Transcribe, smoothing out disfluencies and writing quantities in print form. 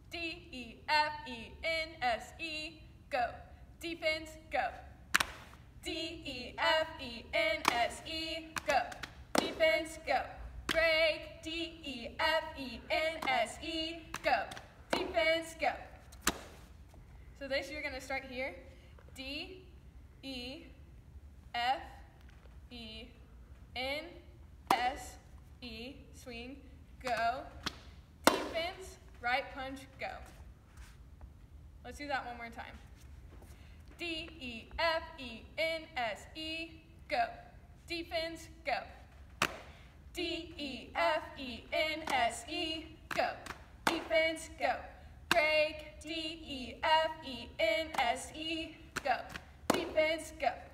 D-E-F-E-N-S-E, go. Defense, go. D-E-F-E-N-S-E, go. Defense, go. Break, D-E-F-E-N-S-E, go. Defense, go. So this you're going to start here. D-E-F-E-N-S-E, swing, go. Defense, right punch, go. Let's do that one more time. D-E-F-E-N-S-E, go. Defense, go. D-E-F-E-N-S-E, go. Defense, go. Break, D-E-F-E-N-S-E, go. Defense, go.